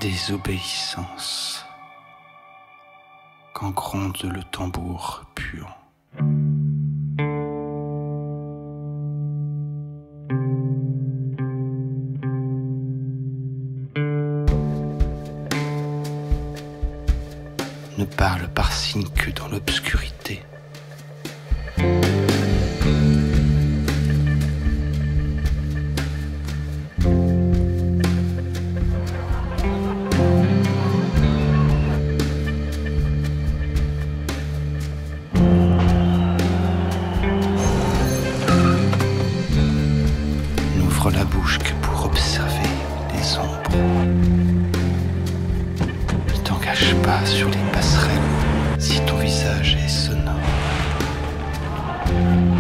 désobéissance quand gronde le tambour puant. Ne parle par signe que dans l'obscurité. N'ouvre la bouche que pour observer les ombres. Ne t'engage pas sur les passerelles si ton visage est sonore.